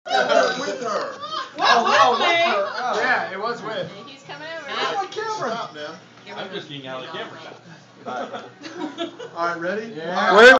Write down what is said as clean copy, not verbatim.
With her. What with me? Yeah, it was with. He's coming over. Come on camera. Stop now. I'm just getting out of the camera shot. All right, ready? Yeah. Wait.